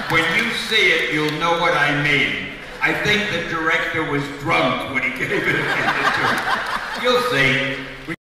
When you see it, you'll know what I mean. I think the director was drunk when he gave it to you. You'll see.